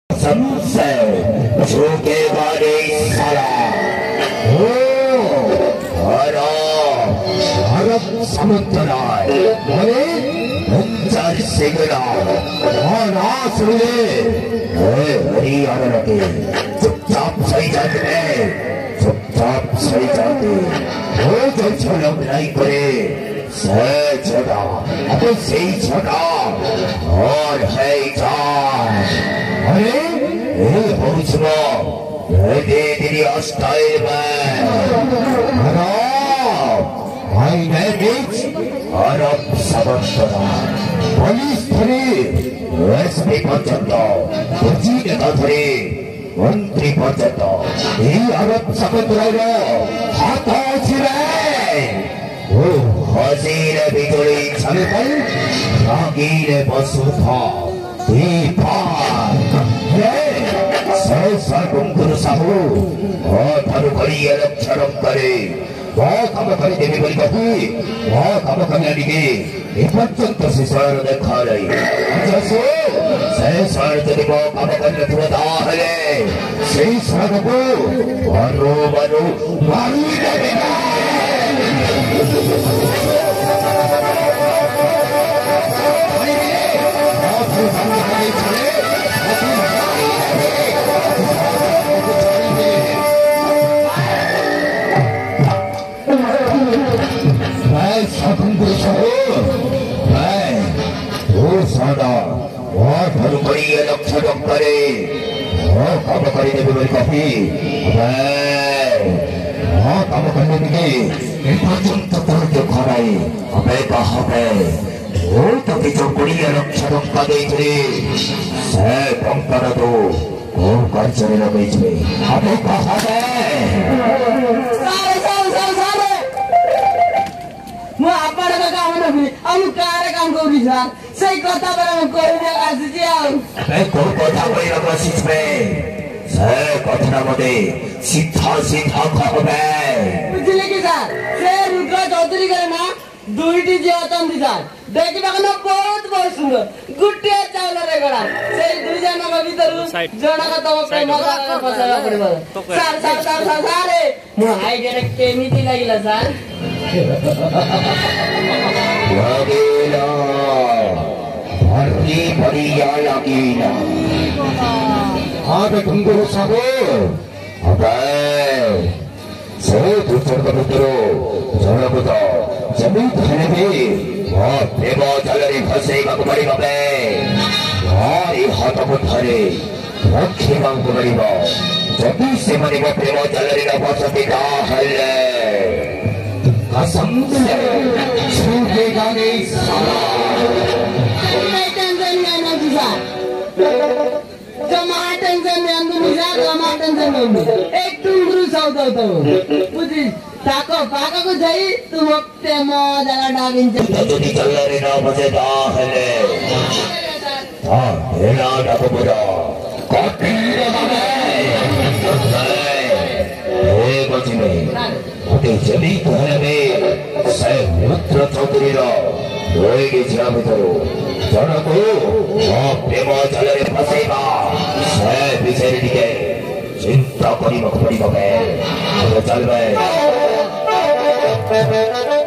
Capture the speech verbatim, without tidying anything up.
सबसे झूठे वाले सारा ओ हरा भारत समुद्र अरे पंचर सिगरा महाराज हुए हरियाणा लगे चुपचाप सही जाते हैं चुपचाप सही जाते वो जो छलक नहीं करे सही छोटा अब सही छोटा और है जान अरे ये पहुंचना ये दे तेरी स्टाइल में हरा भाई मैं बीच अरब समुद्र पुलिस थरी एसपी पर्यंत कुर्ची नेता थरी मंत्री पर्यंत ये अरब समुद्र हाथ ओ हजीर बिजुली छलकल रागीर बसुधा गुंगुर साहू ठारू करी लक्षण करे कम कर देवी बोली कही कम कल्याणी एपर्यंत से शरण देखा रही से शरण जब कम कर से शरण को मरो मरो मारी लक्ष्य करे कम करी कही कम करने पर्यंत तो खराई हमें कहे वो तो किसी कोड़े लक्ष टंका देते से टंकार तो कौन कार्य लगे हमें कहे काम करी सही कथा कथा मते सीधा सीधा कहबे बुझले कि सर से रुद्र चौधरी करे ना दुईटी जीवतन दिसान देखिबा कनो बहुत बहुत सुंदर गुट्टे चावल रे गड़ा से दुई जन के भीतर जणा का तो प्रेम का फसावा पड़बो सर सर सर सर रे मु हाई डायरेक्ट केमिति लागिला सर लागेला भर्ती बढ़िया लागेला आगे गुंगुर साहू अबे से दूसर का पुत्रो जण बुता जमीन खाने में और प्रेम जलरी फसे का कुमारी बाबे और ये हाथ को धरे रखे मांग कुमारी बा जबी से मनी वो प्रेम जलरी ना फसती का हल्ले कसम से छूटे गाने साला मैं टेंशन में ना जुझा जमा टेंशन में अंदर नहीं जा जमा टेंशन में एक टुंगरू सौदा होता हो बुझी ताको पाका को जाई तुम अपने मौज लगा डाबिन तो नहीं चल रही ना मुझे दाहले हाँ हेला डाबो बुरा कॉपी लगावे ये बची नहीं अते जमी कहने में से रुद्र चौधरी रा रोएगी जिया बितरो जन को प्रेम जलरे फसेगा से बिचेरी दिखे चिंता करी मत पड़ी बबे चल बे